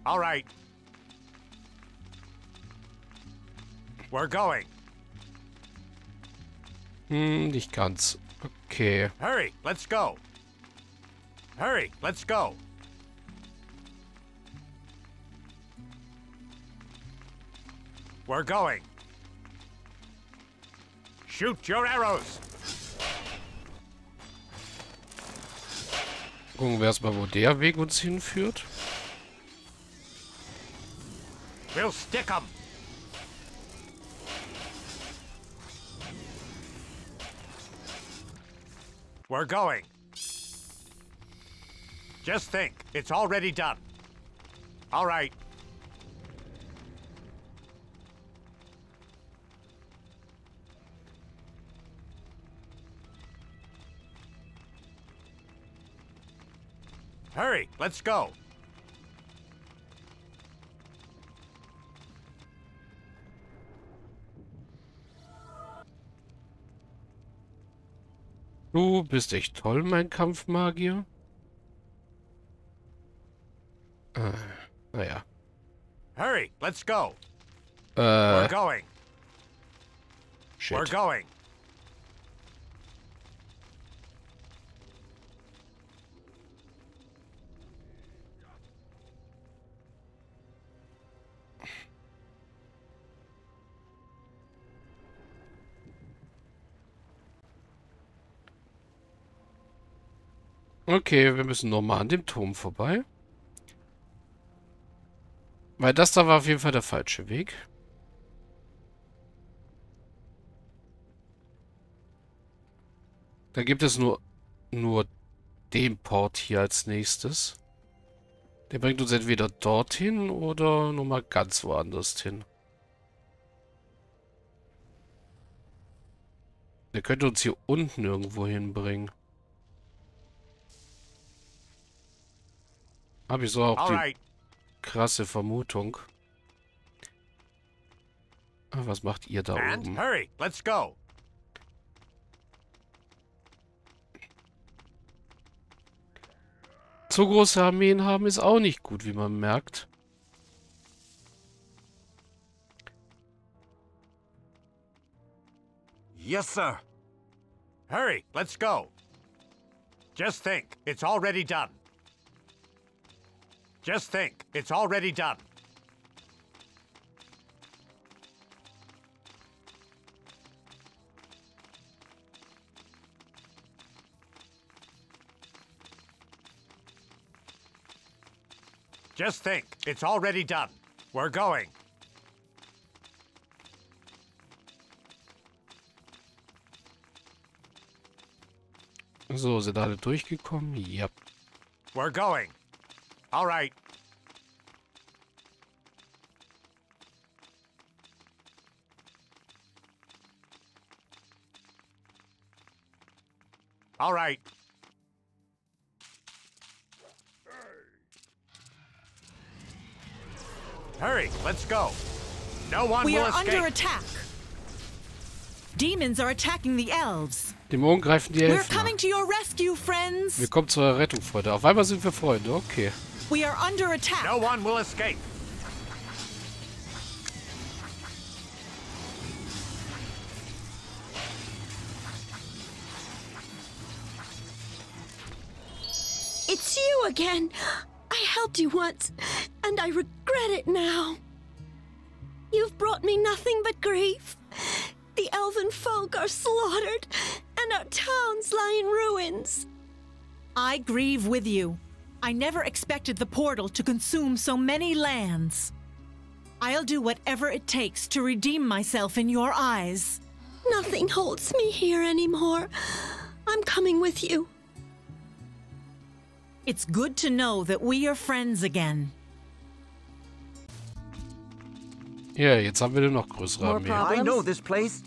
All right. We're going. Nicht ganz. Okay. Hurry, let's go. Hurry, let's go. We're going. Shoot your arrows. Gucken wir erstmal, wo der Weg uns hinführt. We'll stick 'em. We're going. Just think, it's already done. All right. Hurry, let's go. Du bist echt toll, mein Kampfmagier. Naja. Hurry, let's go. We're going. Shit. We're going. Okay, wir müssen nochmal an dem Turm vorbei. Weil das da war auf jeden Fall der falsche Weg. Da gibt es nur den Port hier als nächstes. Der bringt uns entweder dorthin oder nochmal ganz woanders hin. Der könnte uns hier unten irgendwo hinbringen. Habe ich so auch die krasse Vermutung. Ah, was macht ihr da And oben? hurry, let's go. So große Armeen haben ist auch nicht gut, wie man merkt. Yes, sir. Hurry, let's go. Just think, it's already done. Just think, it's already done. Just think, it's already done. We're going. So, sind alle durchgekommen? Ja. We're going. All right. All right. Hurry, let's go. No one We will are escape. under attack. Demons are attacking the elves. Dämonen greifen die We're Elfen coming an. to your rescue, friends. Wir kommen zur Rettung, Freunde. Auf einmal sind wir Freunde, okay. We are under attack. No one will escape. It's you again. I helped you once, and I regret it now. You've brought me nothing but grief. The elven folk are slaughtered, and our towns lie in ruins. I grieve with you. I never expected the portal to consume so many lands. I'll do whatever it takes to redeem myself in your eyes. Nothing holds me here anymore. I'm coming with you. It's good to know that we are friends again. Ja, jetzt haben wir eine noch größere More Armee. problems? I know this place.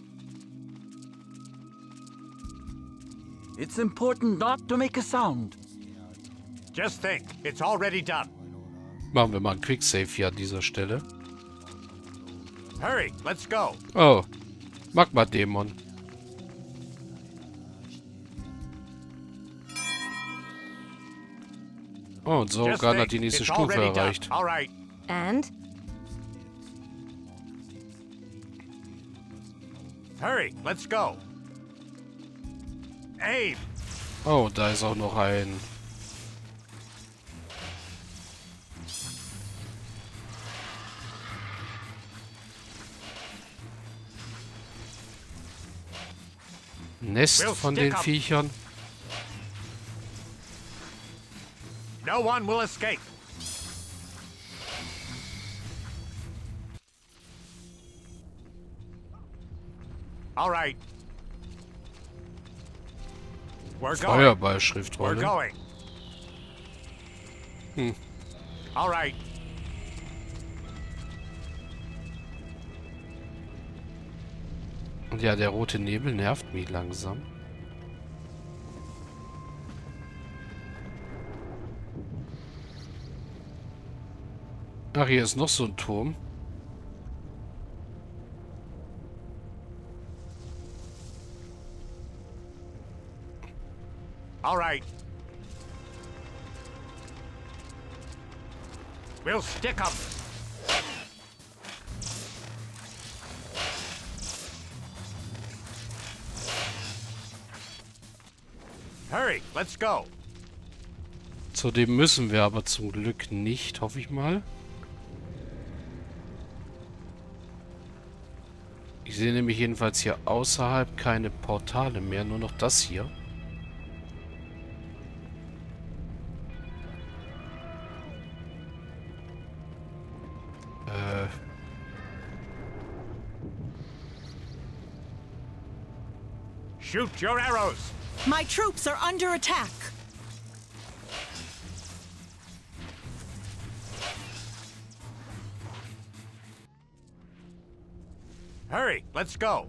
It's important not to make a sound. Just think, it's already done. Machen wir mal einen Quicksave hier an dieser Stelle. Hurry, let's go. Oh, Magma-Dämon. Oh, und so Just Organ hat think, die nächste it's Stufe already done. erreicht. All right. And? Hurry, let's go. Aim! Oh, da ist auch noch ein... Nest von den Viechern. No one will escape. All right. We're going. We're Feuerball-Schriftrolle. going. Hm. All right. Und ja, der rote Nebel nervt mich langsam. Ach, hier ist noch so ein Turm. All right. We'll stick 'em. Hurry, let's go. Zu dem müssen wir aber zum Glück nicht, hoffe ich mal. Ich sehe nämlich jedenfalls hier außerhalb keine Portale mehr, nur noch das hier. Shoot your arrows. My troops are under attack. Hurry, let's go.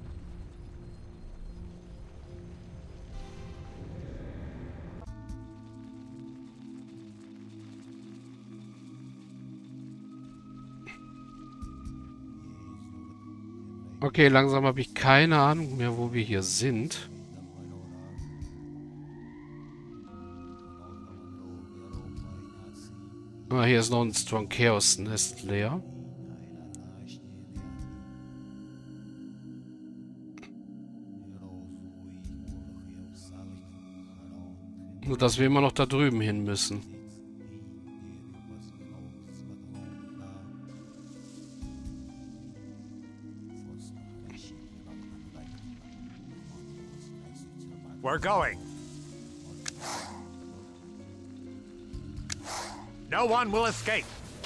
Okay, langsam habe ich keine Ahnung mehr, wo wir hier sind. Ah, hier ist noch ein Strong Chaos Nest leer. Nur, dass wir immer noch da drüben hin müssen. We're going. No one will escape.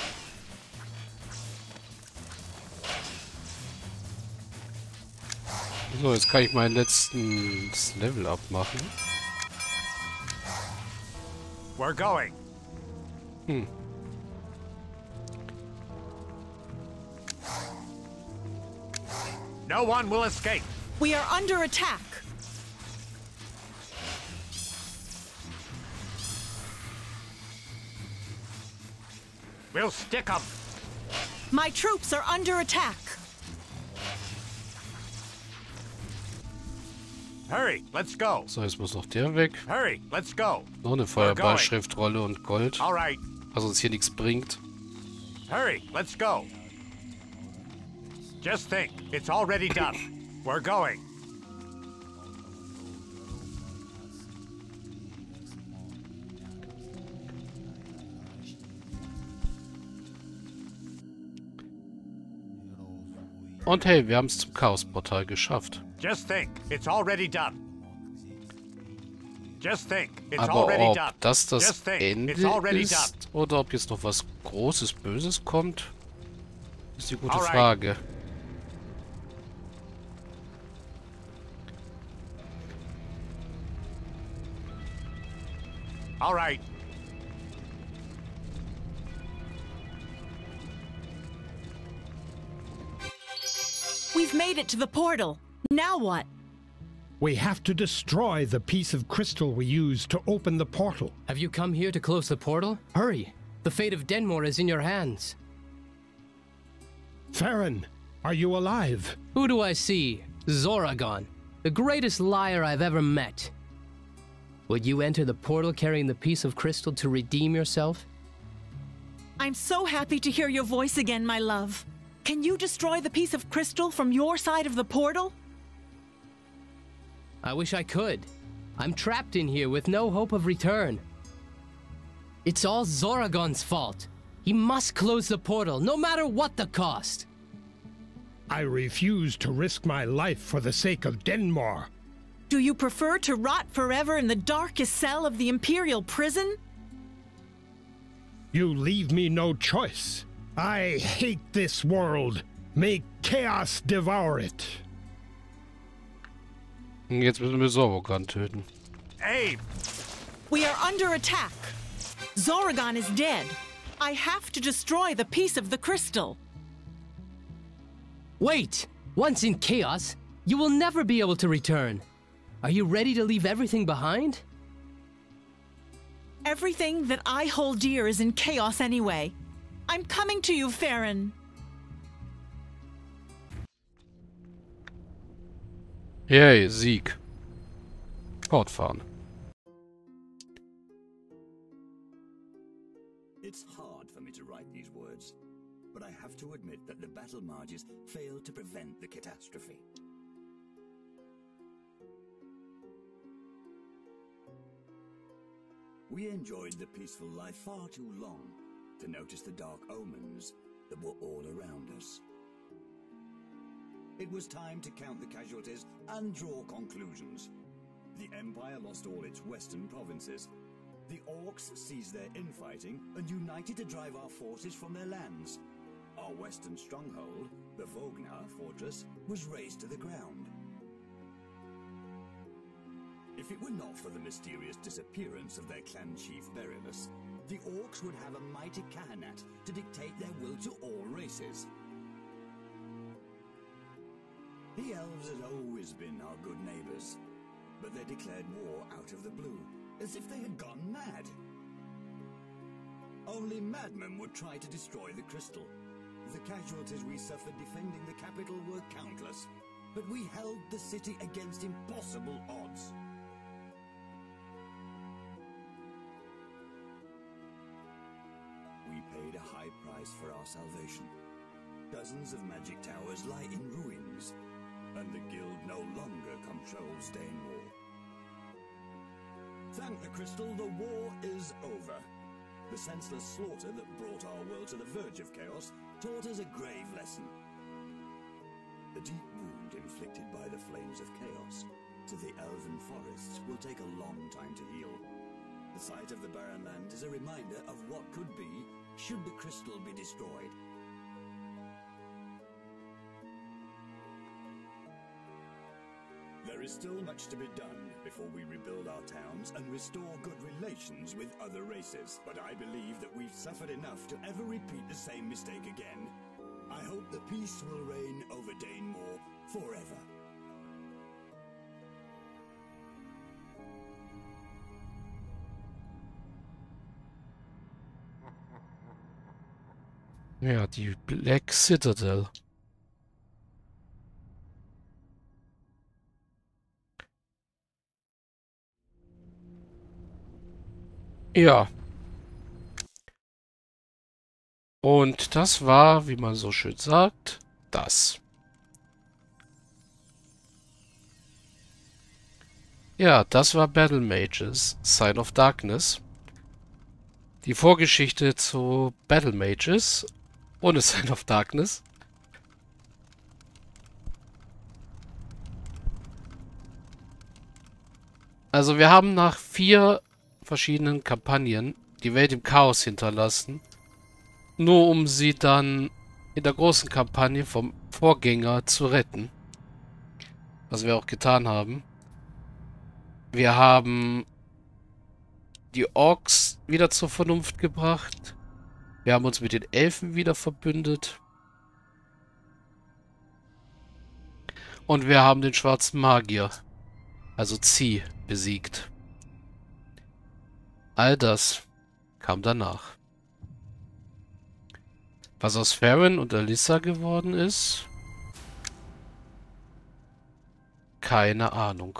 So, jetzt kann ich mein letztes Level abmachen. We're going. Hm. No one will escape. We are under attack. We'll stick 'em. My troops are under attack. Hurry, let's go. So, jetzt muss noch der weg. Hurry, let's go. Noch eine Feuerball-Schriftrolle und Gold. All right. Was uns hier nichts bringt. Hurry, let's go. Just think, it's already done. We're going. Und hey, wir haben es zum Chaosportal geschafft. Just think, it's already done. Just think, it's Aber already ob done. das Just think, Ende it's already ist oder ob jetzt noch was Großes, Böses kommt, ist die gute Alright. Frage. All right. We've made it to the portal. Now what? We have to destroy the piece of crystal we used to open the portal. Have you come here to close the portal? Hurry! The fate of Denmore is in your hands. Farron, are you alive? Who do I see? Zoragon, the greatest liar I've ever met. Would you enter the portal carrying the piece of crystal to redeem yourself? I'm so happy to hear your voice again, my love. Can you destroy the piece of crystal from your side of the portal? I wish I could. I'm trapped in here with no hope of return. It's all Zoragon's fault. He must close the portal, no matter what the cost. I refuse to risk my life for the sake of Denmore. Do you prefer to rot forever in the darkest cell of the Imperial prison? You leave me no choice. I hate this world. May chaos devour it. Jetzt müssen wir Zoragon töten. Hey, We are under attack. Zoragon is dead. I have to destroy the piece of the crystal. Wait! Once in chaos, you will never be able to return. Are you ready to leave everything behind? Everything that I hold dear is in chaos anyway. I'm coming to you, Farron. Yay, Sieg. Fortfahren. It's hard for me to write these words, but I have to admit that the battle marges failed to prevent the catastrophe. We enjoyed the peaceful life far too long to notice the dark omens that were all around us. It was time to count the casualties and draw conclusions. The Empire lost all its western provinces. The Orcs ceased their infighting and united to drive our forces from their lands. Our western stronghold, the Vognar fortress, was razed to the ground. If it were not for the mysterious disappearance of their clan chief Berilus, the Orcs would have a mighty Kahanat to dictate their will to all races. The elves had always been our good neighbors, but they declared war out of the blue, as if they had gone mad. Only madmen would try to destroy the crystal. The casualties we suffered defending the capital were countless, but we held the city against impossible odds. We paid a high price for our salvation. Dozens of magic towers lie in ruins, and the guild no longer controls Dainmore. Thank the crystal, the war is over. The senseless slaughter that brought our world to the verge of chaos taught us a grave lesson. The deep wound inflicted by the flames of chaos to the elven forests will take a long time to heal. The sight of the barren land is a reminder of what could be should the crystal be destroyed. There is still much to be done before we rebuild our towns and restore good relations with other races. But I believe that we've suffered enough to ever repeat the same mistake again. I hope the peace will reign over Dainmore forever. Ja, die Black Citadel. Ja. Und das war, wie man so schön sagt, das. Ja, das war Battle Mages, Sign of Darkness. Die Vorgeschichte zu Battle Mages ohne Sign of Darkness. Also wir haben nach 4 verschiedenen Kampagnen die Welt im Chaos hinterlassen, nur um sie dann in der großen Kampagne vom Vorgänger zu retten. Was wir auch getan haben. Wir haben die Orks wieder zur Vernunft gebracht. Wir haben uns mit den Elfen wieder verbündet. Und wir haben den schwarzen Magier, also Zi, besiegt. All das kam danach. Was aus Farron und Alyssa geworden ist? Keine Ahnung.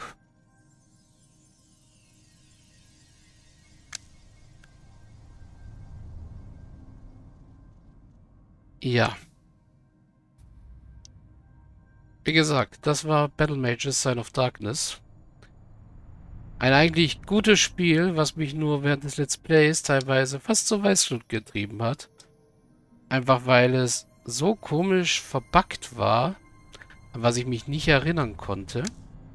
Ja. Wie gesagt, das war Battle Mages Sign of Darkness. Ein eigentlich gutes Spiel, was mich nur während des Let's Plays teilweise fast zur Weißglut getrieben hat. Einfach weil es so komisch verbuggt war, an was ich mich nicht erinnern konnte.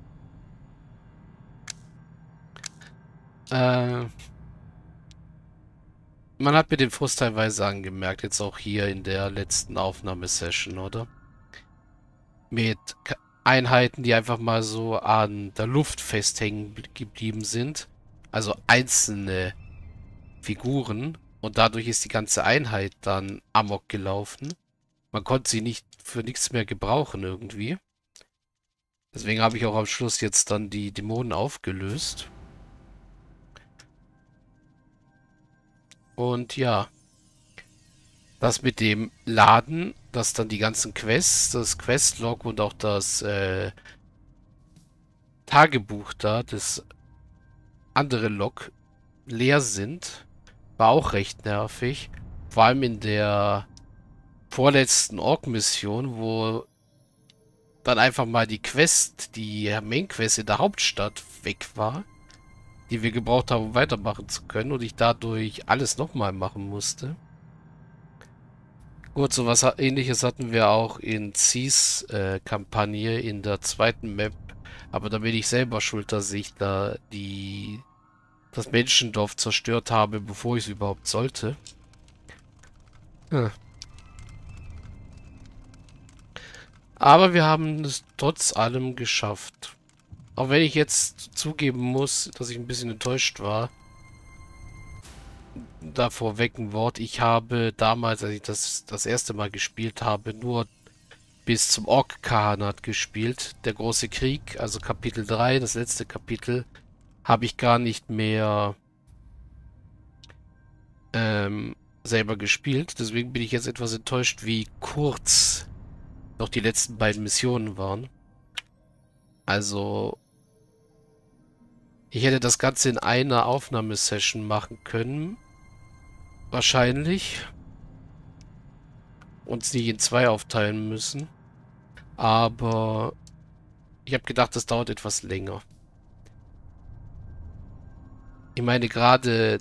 Man hat mir den Frust teilweise angemerkt, jetzt auch hier in der letzten Aufnahmesession, oder? Mit Einheiten, die einfach mal so an der Luft festhängen geblieben sind. Also einzelne Figuren. Und dadurch ist die ganze Einheit dann amok gelaufen. Man konnte sie nicht für nichts mehr gebrauchen irgendwie. Deswegen habe ich auch am Schluss jetzt dann die Dämonen aufgelöst. Und ja, das mit dem Laden, dass dann die ganzen Quests, das Questlog und auch das Tagebuch da, das andere Log, leer sind, war auch recht nervig. Vor allem in der vorletzten Ork-Mission, wo dann einfach mal die Quest, die Main-Quest in der Hauptstadt weg war, die wir gebraucht haben, um weitermachen zu können und ich dadurch alles nochmal machen musste. Gut, so was Ähnliches hatten wir auch in Cs Kampagne in der zweiten Map, aber da bin ich selber schuld, dass ich da das Menschendorf zerstört habe, bevor ich es überhaupt sollte. Hm. Aber wir haben es trotz allem geschafft. Auch wenn ich jetzt zugeben muss, dass ich ein bisschen enttäuscht war. Da vorweg ein Wort. Ich habe damals, als ich das erste Mal gespielt habe, nur bis zum Ork-Kahanat gespielt. Der große Krieg, also Kapitel 3, das letzte Kapitel, habe ich gar nicht mehr selber gespielt. Deswegen bin ich jetzt etwas enttäuscht, wie kurz noch die letzten beiden Missionen waren. Also, ich hätte das Ganze in einer Aufnahmesession machen können. Wahrscheinlich. Uns nicht in zwei aufteilen müssen. Aber ich habe gedacht, das dauert etwas länger. Ich meine, gerade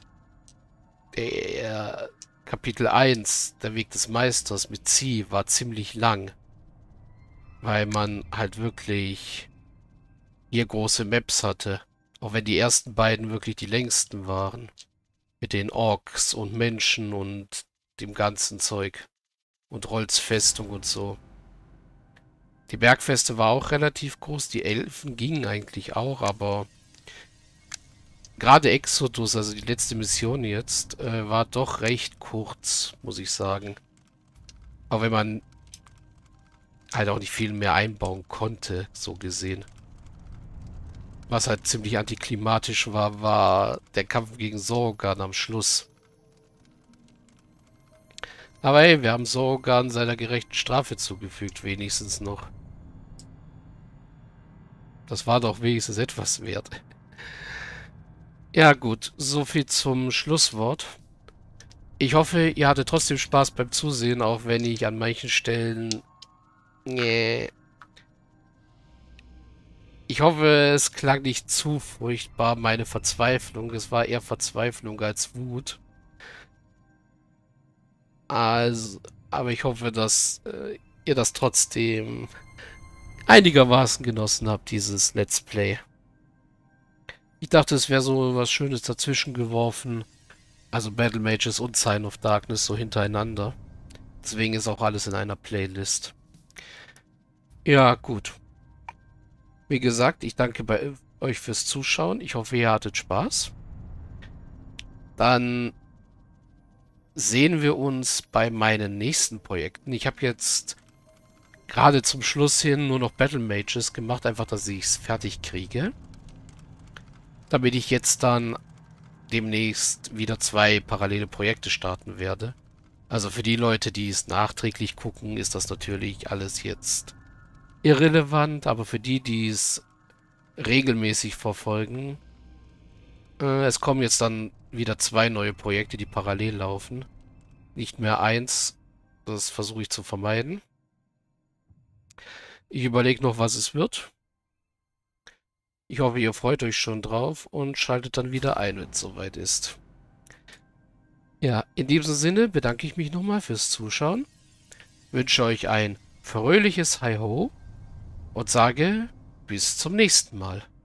der Kapitel 1, der Weg des Meisters mit Sie, war ziemlich lang. Weil man halt wirklich hier große Maps hatte. Auch wenn die ersten beiden wirklich die längsten waren. Mit den Orks und Menschen und dem ganzen Zeug. Und Rolls Festung und so. Die Bergfeste war auch relativ groß. Die Elfen gingen eigentlich auch, aber gerade Exodus, also die letzte Mission jetzt, war doch recht kurz, muss ich sagen. Auch wenn man halt auch nicht viel mehr einbauen konnte, so gesehen. Was halt ziemlich antiklimatisch war, war der Kampf gegen Sorogan am Schluss. Aber hey, wir haben Sorogan seiner gerechten Strafe zugefügt, wenigstens noch. Das war doch wenigstens etwas wert. Ja gut, soviel zum Schlusswort. Ich hoffe, ihr hattet trotzdem Spaß beim Zusehen, auch wenn ich an manchen Stellen... Ich hoffe, es klang nicht zu furchtbar, meine Verzweiflung. Es war eher Verzweiflung als Wut. Also, aber ich hoffe, dass ihr das trotzdem einigermaßen genossen habt, dieses Let's Play. Ich dachte, es wäre so was Schönes dazwischen geworfen. Also Battle Mages und Sign of Darkness so hintereinander. Deswegen ist auch alles in einer Playlist. Ja, gut. Wie gesagt, ich danke bei euch fürs Zuschauen. Ich hoffe, ihr hattet Spaß. Dann sehen wir uns bei meinen nächsten Projekten. Ich habe jetzt gerade zum Schluss hin nur noch Battle Mages gemacht, einfach, dass ich es fertig kriege. Damit ich jetzt dann demnächst wieder 2 parallele Projekte starten werde. Also für die Leute, die es nachträglich gucken, ist das natürlich alles jetzt irrelevant, aber für die, die es regelmäßig verfolgen, es kommen jetzt dann wieder 2 neue Projekte, die parallel laufen. Nicht mehr 1. Das versuche ich zu vermeiden. Ich überlege noch, was es wird. Ich hoffe, ihr freut euch schon drauf und schaltet dann wieder ein, wenn es soweit ist. Ja, in diesem Sinne bedanke ich mich nochmal fürs Zuschauen, wünsche euch ein fröhliches Hi-Ho und sage bis zum nächsten Mal.